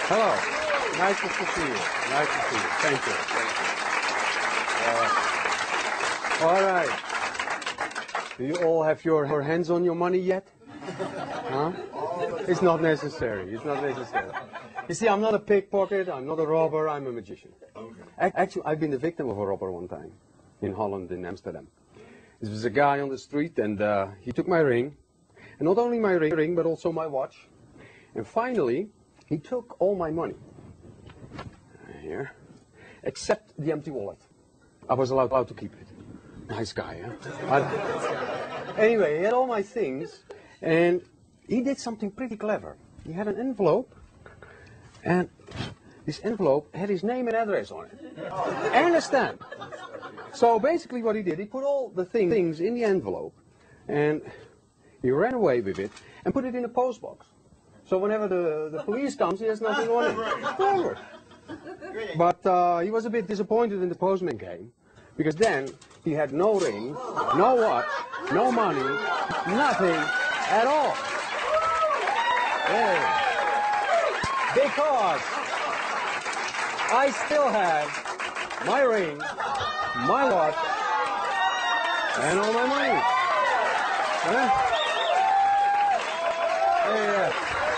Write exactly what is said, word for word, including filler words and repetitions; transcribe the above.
Hello. Nice to see you. Nice to see you. Thank you. Thank you. Uh, all right. Do you all have your, your hands on your money yet? Huh? It's not necessary. It's not necessary. You see, I'm not a pickpocket. I'm not a robber. I'm a magician. Actually, I've been the victim of a robber one time in Holland, in Amsterdam. There was a guy on the street, and uh, he took my ring. And not only my ring, but also my watch. And finally, he took all my money. Here. Except the empty wallet. I was allowed, allowed to keep it. Nice guy, huh? I, anyway, he had all my things, and he did something pretty clever. He had an envelope, and this envelope had his name and address on it. And a stamp. So basically what he did, he put all the thing, things in the envelope, and he ran away with it, and put it in a post box. So whenever the, the police comes, he has nothing on it. Clever. But uh, he was a bit disappointed when the postman came, because then he had no ring, no watch, no money, nothing at all. Yeah. Because I still have my ring, my watch, and all my money. Huh? Yeah.